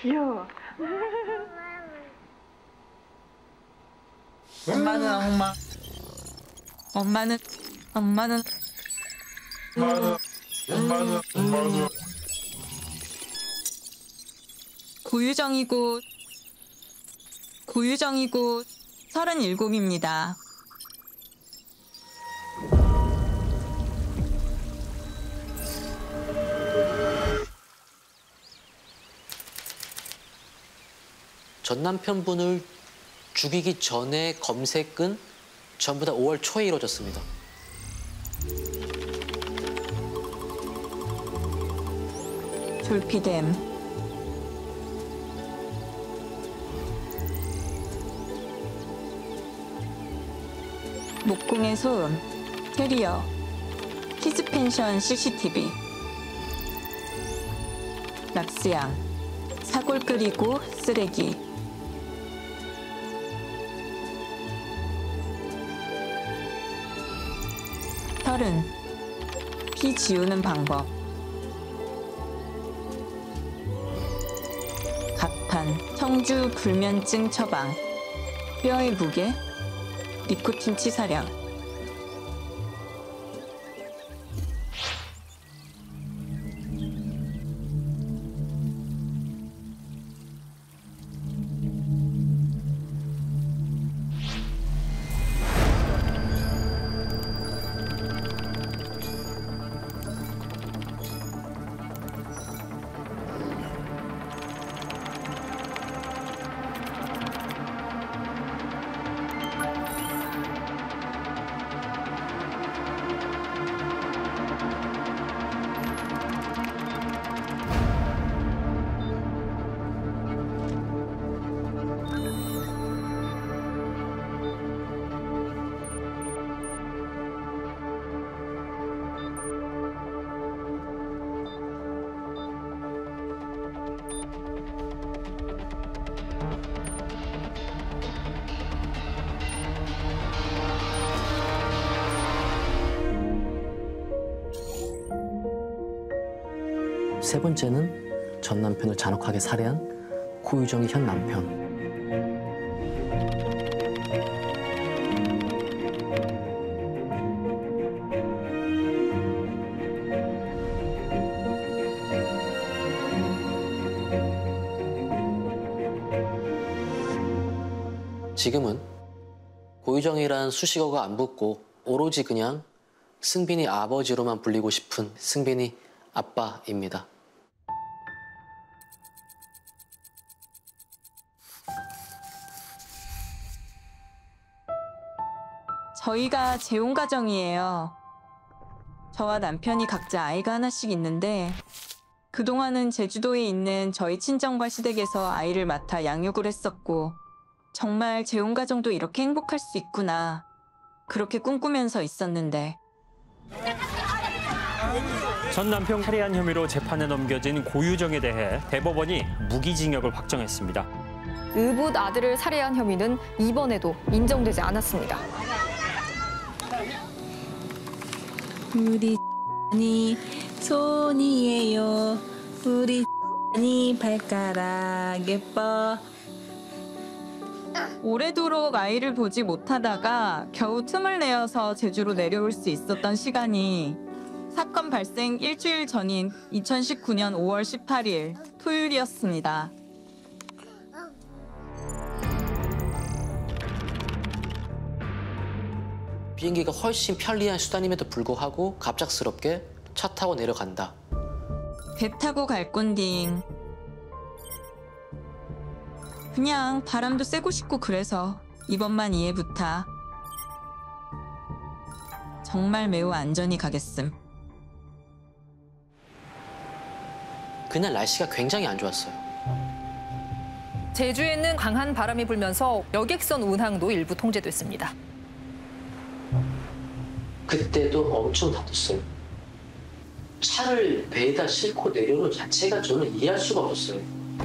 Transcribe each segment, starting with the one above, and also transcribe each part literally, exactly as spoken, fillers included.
귀여워. 엄마는 엄마. 엄마는 엄마는 엄마는 엄마는 엄마는 고유정이고 고유정이고 서른일곱입니다. 전 남편분을 죽이기 전에 검색은 전부 다 오월 초에 이루어졌습니다. 졸피뎀, 목공의 소음, 테리어, 키즈펜션 씨씨티비, 락스양, 사골 끓이고 쓰레기, 혈흔, 피 지우는 방법, 각판, 청주 불면증 처방, 뼈의 무게, 니코틴 치사량. 세 번째는 전 남편을 잔혹하게 살해한 고유정의 현 남편. 지금은 고유정이란 수식어가 안 붙고 오로지 그냥 승빈이 아버지로만 불리고 싶은 승빈이 아빠입니다. 저희가 재혼 가정이에요. 저와 남편이 각자 아이가 하나씩 있는데 그동안은 제주도에 있는 저희 친정과 시댁에서 아이를 맡아 양육을 했었고 정말 재혼 가정도 이렇게 행복할 수 있구나 그렇게 꿈꾸면서 있었는데 전 남편 살해한 혐의로 재판에 넘겨진 고유정에 대해 대법원이 무기징역을 확정했습니다. 의붓 아들을 살해한 혐의는 이번에도 인정되지 않았습니다. 우리 이 손이에요. 우리 이 발가락 예뻐. 오래도록 아이를 보지 못하다가 겨우 틈을 내어서 제주로 내려올 수 있었던 시간이 사건 발생 일주일 전인 이천십구 년 오월 십팔일 토요일이었습니다. 비행기가 훨씬 편리한 수단임에도 불구하고 갑작스럽게 차 타고 내려간다. 배 타고 갈 건딩. 그냥 바람도 쐬고 싶고 그래서 이번만 이해 부탁. 정말 매우 안전히 가겠음. 그날 날씨가 굉장히 안 좋았어요. 제주에는 강한 바람이 불면서 여객선 운항도 일부 통제됐습니다. 그때도 엄청 다퉜어요. 차를 배에다 싣고 내려오는 자체가 저는 이해할 수가 없었어요.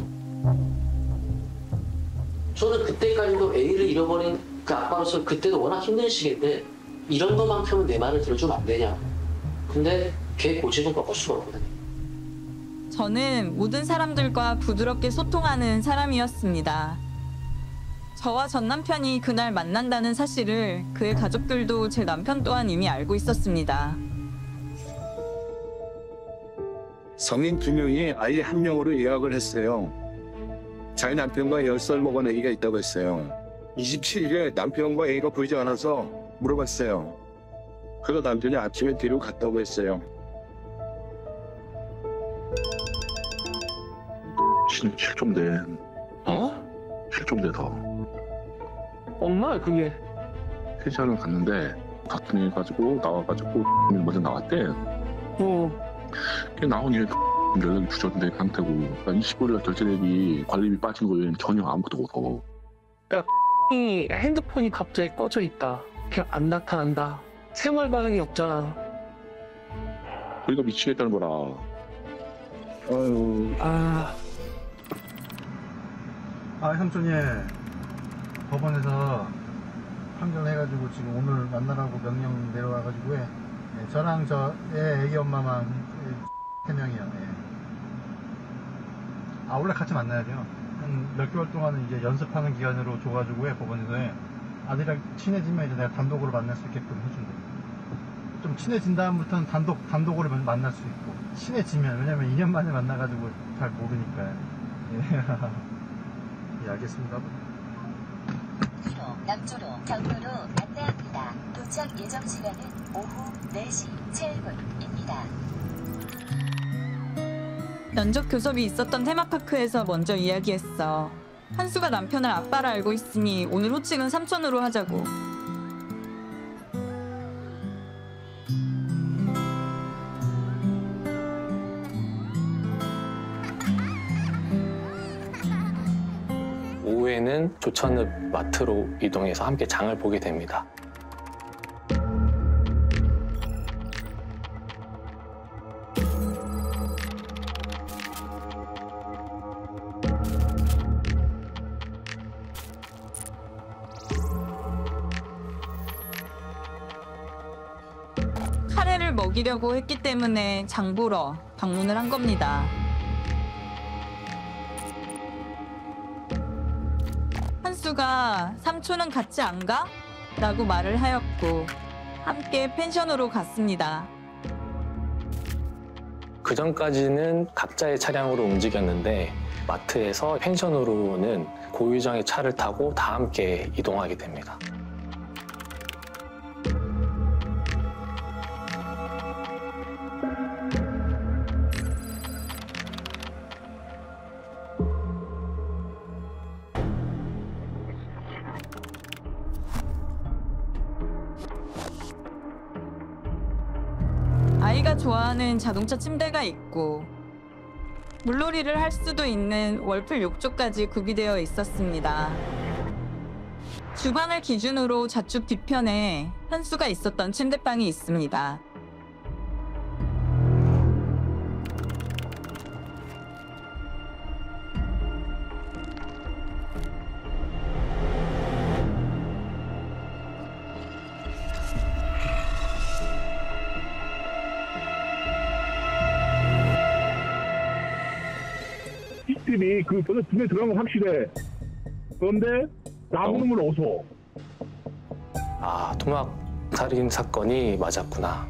저는 그때까지도 애를 잃어버린 그 아빠로서 그때도 워낙 힘든 시기인데 이런 것만큼은 내 말을 들어주면 안 되냐. 근데 걔 고집은 꺾을 수가 없거든요. 저는 모든 사람들과 부드럽게 소통하는 사람이었습니다. 저와 전 남편이 그날 만난다는 사실을 그의 가족들도 제 남편 또한 이미 알고 있었습니다. 성인 두 명이 아이 한 명으로 예약을 했어요. 자기 남편과 열 살 먹은 아기가 있다고 했어요. 이십칠 일에 남편과 아기가 보이지 않아서 물어봤어요. 그래서 남편이 아침에 데리고 갔다고 했어요. 실, 실종된 어? 실종돼서 엄마 그게 회사를 갔는데 갔더니 가지고 나와가지고 먼저 나왔대. 어 걔 나오니 연락이 주저된 상태고 그러니까 이십오 일날 결제액이 관리비 빠진 거에는 전혀 아무것도 못하고. 이 핸드폰이 갑자기 꺼져 있다. 그냥 안 나타난다. 생활 반응이 없잖아. 우리가 미치겠다는 거라. 아유, 아 아, 삼촌이 법원에서 판결해가지고 지금 오늘 만나라고 명령 내려와가지고 예, 저랑 저 애, 애기 엄마만 세 명이요. 예. 아, 원래 같이 만나야죠. 한 몇 개월 동안은 이제 연습하는 기간으로 줘가지고 예, 법원에서 예. 아들이랑 친해지면 이제 내가 단독으로 만날 수 있게끔 해준대. 좀 친해진 다음부터는 단독 단독으로 만날 수 있고 친해지면 왜냐면 이 년 만에 만나가지고 잘 모르니까. 예. 예, 알겠습니다. 남조로 경로로 안내합니다. 도착 예정 시간은 오후 네 시 칠 분입니다. 면접 교섭이 있었던 테마파크에서 먼저 이야기했어. 한수가 남편을 아빠라 알고 있으니 오늘 호칭은 삼촌으로 하자고. 오후에는 조천읍 마트로 이동해서 함께 장을 보게 됩니다. 카레를 먹이려고 했기 때문에 장 보러 방문을 한 겁니다. 한수가 삼촌은 같이 안 가? 라고 말을 하였고 함께 펜션으로 갔습니다. 그 전까지는 각자의 차량으로 움직였는데 마트에서 펜션으로는 고유정의 차를 타고 다 함께 이동하게 됩니다. 아이가 좋아하는 자동차 침대가 있고 물놀이를 할 수도 있는 월풀 욕조까지 구비되어 있었습니다. 주방을 기준으로 좌측 뒤편에 현수가 있었던 침대방이 있습니다. 이 그 벌써 분에 들어간 건 확실해. 그런데 나무는 건 어서. 아, 토막 살인 사건이 맞았구나.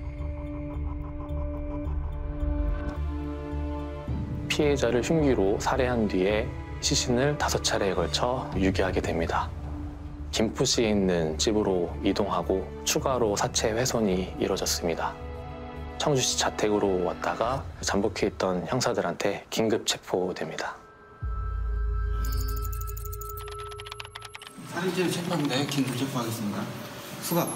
피해자를 흉기로 살해한 뒤에 시신을 다섯 차례에 걸쳐 유기하게 됩니다. 김포시에 있는 집으로 이동하고 추가로 사체 훼손이 이뤄졌습니다. 청주시 자택으로 왔다가 잠복해 있던 형사들한테 긴급 체포됩니다. 살인죄로 체포합니다. 긴급 체포하겠습니다. 수갑.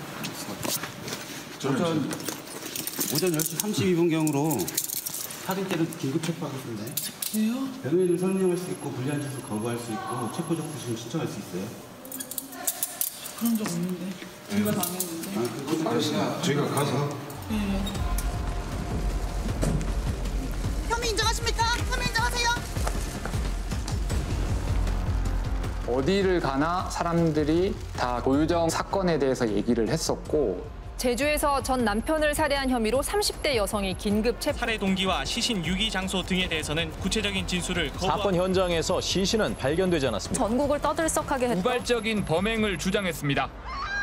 수갑. 오전, 오전 열 시 삼십이 분경으로 살인죄로 긴급 체포하겠습니다. 왜요? 변호인을 설명할 수 있고 불리한 짓을 거부할 수 있고 체포 적부심을 신청할 수 있어요. 그런 적 없는데. 저희가 당했는데. 아, 그거 알았어요. 저희가 가서. 네. 혐의 인정하십니까? 혐의 인정하세요? 어디를 가나 사람들이 다 고유정 사건에 대해서 얘기를 했었고 제주에서 전 남편을 살해한 혐의로 삼십 대 여성이 긴급 체포. 살해 동기와 시신 유기 장소 등에 대해서는 구체적인 진술을 거부하고 사건 현장에서 시신은 발견되지 않았습니다. 전국을 떠들썩하게 했던 우발적인 범행을 주장했습니다.